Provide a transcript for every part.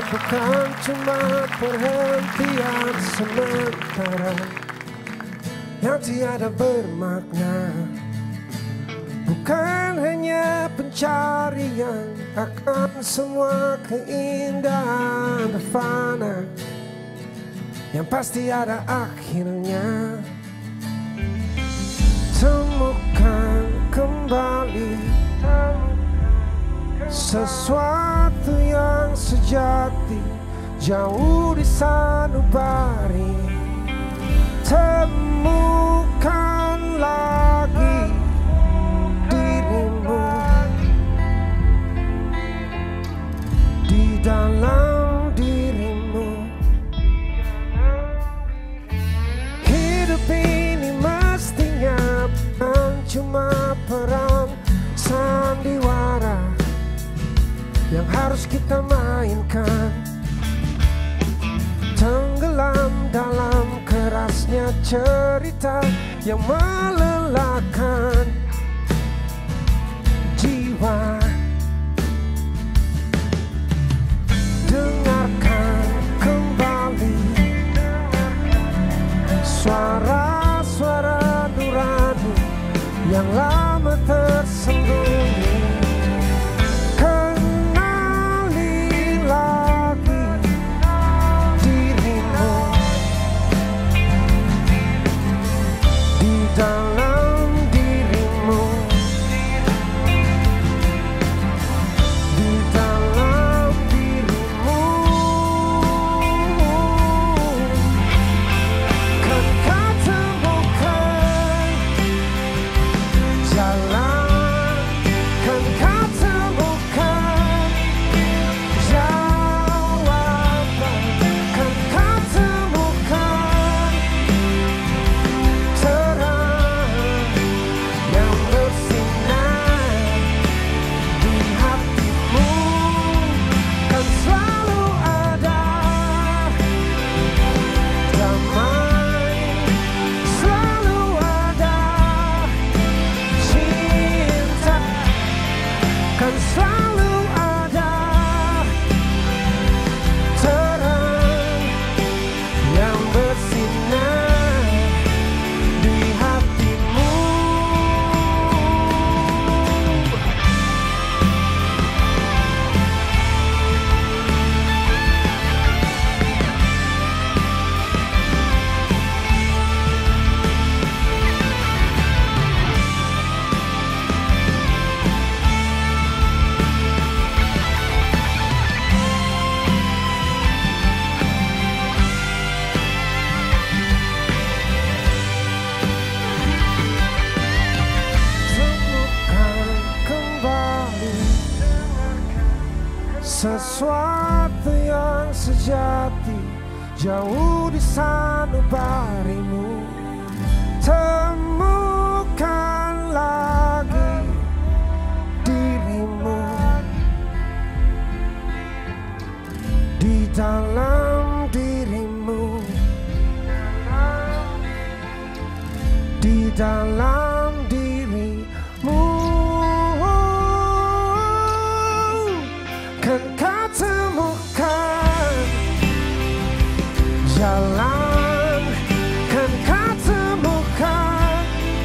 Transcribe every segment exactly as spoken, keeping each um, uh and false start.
bukan cuma perhentian sementara yang tiada bermakna, bukan hanya pencarian akan semua keindahan fana yang pasti ada akhirnya. Temukan kembali sesuatu yang sejati jauh di sanubari. Temukan lagi dirimu di dalam dirimu. Hidup ini mestinya bukan cuma perang sandiwara yang harus kita mainkan, tenggelam dalam kerasnya cerita yang melelahkan jiwa. Dengarkan kembali suara-suara nurani yang lama tersembunyi. Dalam dirimu, di dalam dirimu, kan kau temukan jalan, kan kau temukan jawaban, kan kau temukan sesuatu yang sejati jauh di sanubarimu. Temukan lagi dirimu di dalam dirimu, di dalam dirimu. Kan kau temukan jalan, kan kau temukan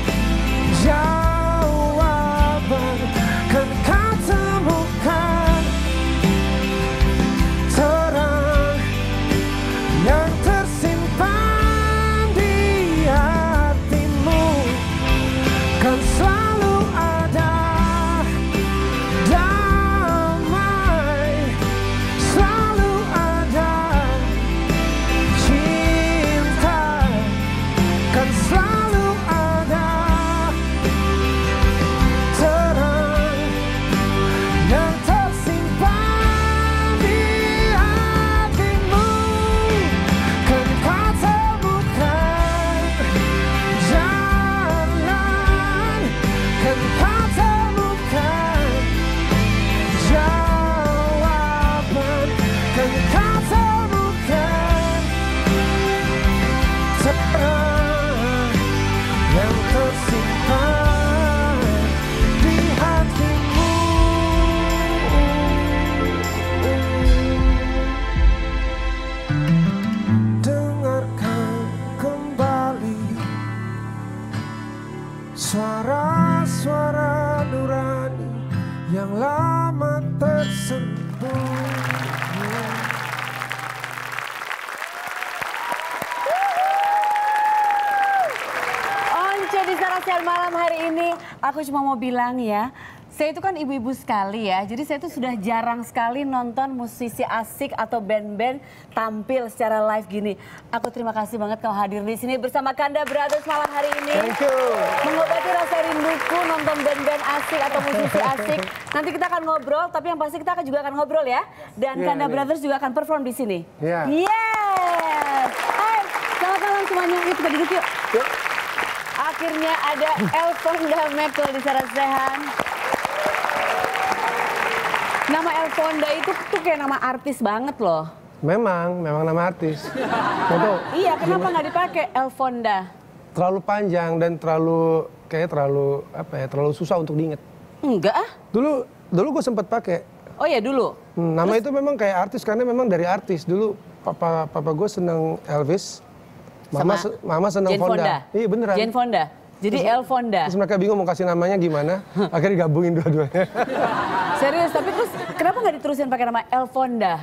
jawaban, kan kau temukan terang yang tersimpan di hatimu. Spasial malam hari ini, aku cuma mau bilang ya, saya itu kan ibu-ibu sekali ya, jadi saya tuh sudah jarang sekali nonton musisi asik atau band-band tampil secara live gini. Aku terima kasih banget kau hadir di sini bersama Kanda Brothers malam hari ini. Thank you. Mengobati rasa rinduku nonton band-band asik atau musisi asik. Nanti kita akan ngobrol, tapi yang pasti kita akan juga akan ngobrol ya. Dan Yeah, Kanda yeah. Brothers juga akan perform di sini. Iya. Yes. Hai, selamat malam semuanya. Yuk kita duduk yuk. Yuk. Akhirnya ada Elfonda Mekol di Sarasehan. Nama Elfonda itu tuh kayak nama artis banget loh. Memang, memang nama artis. Itu Iya, kenapa nggak dipakai Elfonda? terlalu panjang dan terlalu kayak terlalu apa ya, terlalu susah untuk diinget. Enggak ah. Dulu dulu gue sempat pakai. Oh ya dulu. Hmm, nama itu memang kayak artis karena memang dari artis. Dulu papa papa gue seneng Elvis. Mama Sama se- mama seneng Jane Fonda. Fonda. Iya beneran. Jane Fonda. Jadi Elfonda. Terus mereka bingung mau kasih namanya gimana. Akhirnya gabungin dua-duanya. Serius, tapi terus kenapa nggak diterusin pakai nama Elfonda?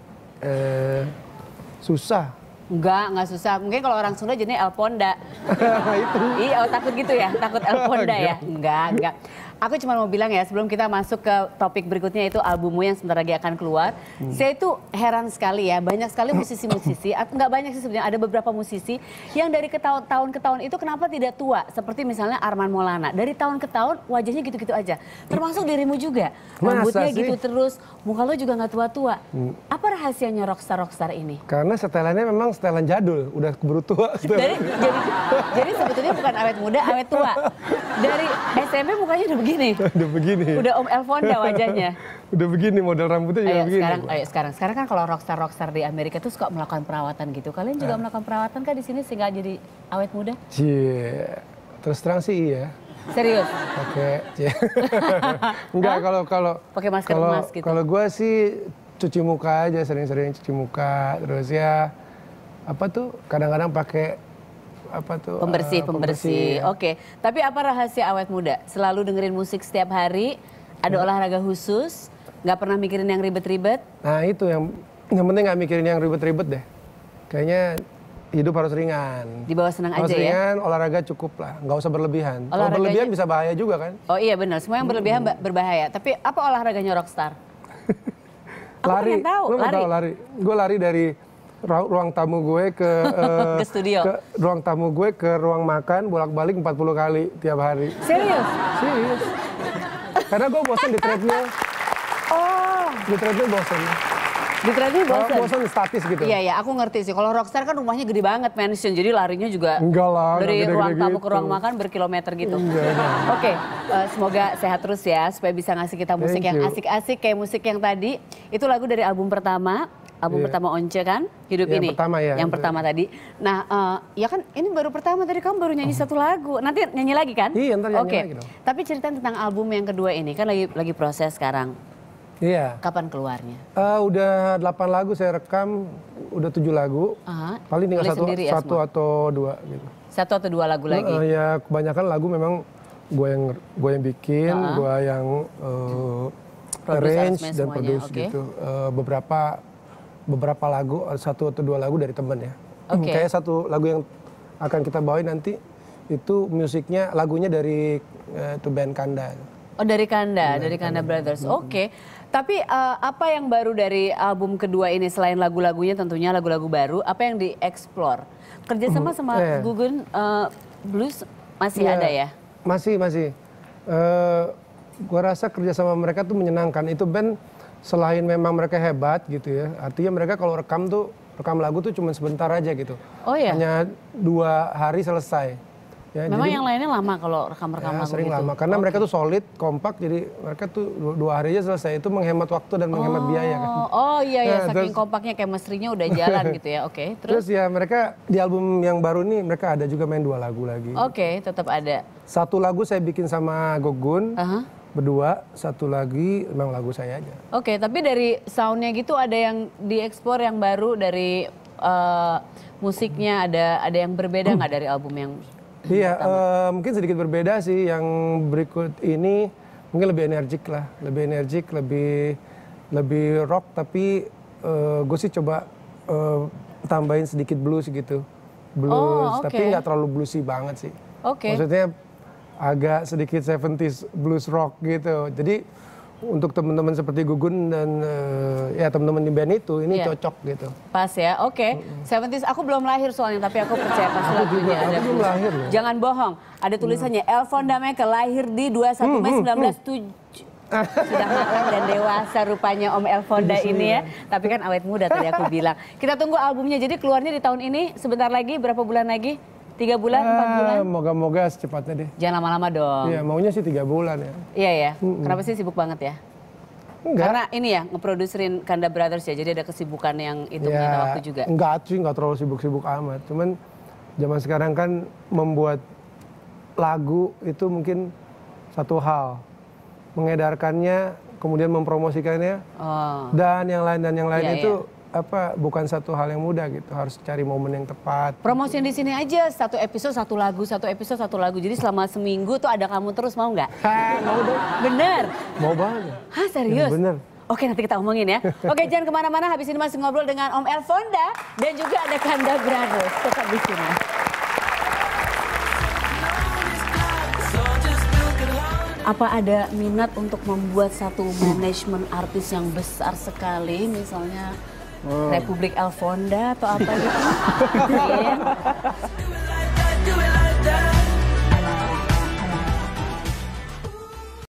eh, susah. Enggak, enggak susah. Mungkin kalau orang Sunda jadinya Elfonda. Itu. Iya, oh, takut gitu ya? Takut Elfonda ya? Enggak, enggak. Aku cuma mau bilang ya, sebelum kita masuk ke topik berikutnya itu albummu yang sebentar lagi akan keluar. Hmm. Saya itu heran sekali ya, banyak sekali musisi-musisi, atau enggak banyak sih sebenarnya, ada beberapa musisi yang dari ke tahun, tahun ke tahun itu kenapa tidak tua? Seperti misalnya Armand Maulana, dari tahun ke tahun wajahnya gitu-gitu aja. Termasuk dirimu juga, Masa rambutnya sih? gitu terus, muka lo juga nggak tua-tua. Hmm. Apa rahasianya rockstar-rockstar ini? Karena setelannya memang setelan jadul, udah keburu tua. Dari, jadi, jadi sebetulnya bukan awet muda, awet tua. Dari S M P mukanya udah begini. Udah begini. Udah Om Elfonda wajahnya. Udah begini, model rambutnya juga Ayo begini. sekarang, ayo sekarang. Sekarang kan kalau rockstar-rockstar di Amerika tuh suka melakukan perawatan gitu. Kalian juga melakukan perawatan kan di sini sehingga jadi awet muda? Cie, terus terang sih iya. Serius? Pakai, cie. Enggak, kalau kalau Pakai masker kalau emas gitu? kalau gue sih cuci muka aja, sering-sering cuci muka. Terus ya apa tuh? Kadang-kadang pakai apa tuh? Pembersih, eh, pembersih. ya. Oke. Tapi apa rahasia awet muda? Selalu dengerin musik setiap hari, ada olahraga khusus, nggak pernah mikirin yang ribet-ribet? Nah itu yang yang penting nggak mikirin yang ribet-ribet deh. Kayaknya hidup harus ringan. Dibawa senang Harus aja ya? ringan, olahraga cukup lah, nggak usah berlebihan. Kalau Olahraganya- berlebihan bisa bahaya juga kan. Oh iya benar, semua yang berlebihan ba- berbahaya. Tapi apa olahraganya rockstar? Aku lari, pengen tahu, lu nggak lari. tahu lari. Gue lari dari ru- ruang tamu gue ke eh, Ke studio. ke ruang tamu gue ke ruang makan bolak-balik empat puluh kali tiap hari. Serius? Serius. Karena gue bosan di treadmill. Oh, Di treadmill bosan. di treadmill Kalau bosan? bosan statis gitu. Iya, iya, aku ngerti sih. Kalau rockstar kan rumahnya gede banget, mansion. Jadi larinya juga Enggak lah, dari nggak ruang gede-gede tamu ke gitu. ruang makan berkilometer gitu. Enggak, enggak. Oke, eh, semoga sehat terus ya, supaya bisa ngasih kita musik Thank yang you. asik-asik kayak musik yang tadi. Itu lagu dari album pertama, album Iya. pertama Once kan, Hidup Yang Ini. pertama ya. Yang pertama tadi. Nah, eh, ya kan ini baru pertama tadi kamu baru nyanyi satu lagu. Nanti nyanyi lagi kan? Iya, ntar nyanyi Oke. lagi dong. Tapi cerita tentang album yang kedua ini kan lagi lagi proses sekarang. Iya. Kapan keluarnya? Eh, udah delapan lagu saya rekam, udah tujuh lagu. Aha, Paling tinggal tulis satu, sendiri ya satu semua? atau dua gitu. Satu atau dua lagu lagi? Eh, ya kebanyakan lagu memang gue yang gue yang bikin, Uh-huh. gue yang eh, Produce, arrange arrangement dan semuanya, produce oke. gitu. Eh, beberapa beberapa lagu, eh, satu atau dua lagu dari temen ya. Oke. Kayak satu lagu yang akan kita bawain nanti itu musiknya lagunya dari eh, itu band Kanda. Oh dari Kanda, dari Kanda Brothers. Oke. Tapi eh, apa yang baru dari album kedua ini selain lagu-lagunya tentunya lagu-lagu baru, apa yang dieksplor? Kerjasama sama Iya. Gugun eh, Blues masih Iya, ada ya? Masih, masih. Eh, gua rasa kerja sama mereka tuh menyenangkan. Itu band selain memang mereka hebat gitu ya, artinya mereka kalau rekam tuh, rekam lagu tuh cuma sebentar aja gitu. Oh ya? Hanya dua hari selesai. Ya, Memang jadi, yang lainnya lama kalau rekam-rekam ya, lagu sering gitu? lama. Karena Oke. mereka tuh solid, kompak, jadi mereka tuh dua, dua hari aja selesai. Itu menghemat waktu dan menghemat biaya kan. Oh, oh iya ya, Nah, saking terus- kompaknya chemistry-nya udah jalan gitu ya. Oke, Terus terus? ya mereka di album yang baru nih mereka ada juga main dua lagu lagi. Oke, tetap ada. Satu lagu saya bikin sama Gogun. Aha. Berdua, satu lagi memang lagu saya aja. Oke, tapi dari soundnya gitu ada yang dieksplor yang baru dari eh, musiknya, ada ada yang berbeda nggak dari album yang Iya, eh, mungkin sedikit berbeda sih. Yang berikut ini mungkin lebih energik lah, lebih energik, lebih lebih rock. Tapi gue sih coba eh, tambahin sedikit blues gitu, blues. Oh, oke. Tapi nggak terlalu bluesy banget sih. Oke. Maksudnya agak sedikit tujuh puluhan blues rock gitu. Jadi untuk teman-teman seperti Gugun dan uh, ya teman-teman di band itu ini Iya. cocok gitu. Pas ya, oke. tujuh puluhan aku belum lahir soalnya, tapi aku percaya pas Aku juga, lagunya aku ada belum blues. lahir loh. Jangan bohong, ada tulisannya Elfonda Michael lahir di dua puluh satu Mei seribu sembilan ratus tujuh. Sudah matang dan dewasa rupanya Om Elfonda ini ya. Tapi kan awet muda tadi aku bilang. Kita tunggu albumnya, jadi keluarnya di tahun ini sebentar lagi, berapa bulan lagi? Tiga bulan, empat bulan? Ah, moga-moga secepatnya deh. Jangan lama-lama dong. Iya, maunya sih tiga bulan ya. Iya ya, kenapa sih sibuk banget ya? Enggak. Karena ini ya, ngeproduserin Kanda Brothers ya, jadi ada kesibukan yang itu menyita waktu juga. Enggak sih, enggak terlalu sibuk-sibuk amat. Cuman zaman sekarang kan membuat lagu itu mungkin satu hal. Mengedarkannya, kemudian mempromosikannya, Oh. dan yang lain dan yang lain Iya, itu apa bukan satu hal yang mudah gitu. Harus cari momen yang tepat. Promosiin di sini aja, satu episode satu lagu, satu episode satu lagu. Jadi selama seminggu tuh ada kamu terus, mau nggak? Hah, mau dong. Bener? Mau banget. Hah, serius? Ya, bener. Oke, nanti kita omongin ya. Oke, jangan kemana-mana, habis ini masih ngobrol dengan Om Elfonda dan juga ada Kanda Brothers. Tetap di sini. Apa ada minat untuk membuat satu manajemen artis yang besar sekali, misalnya Republik Elfonda atau apa gitu? Iya.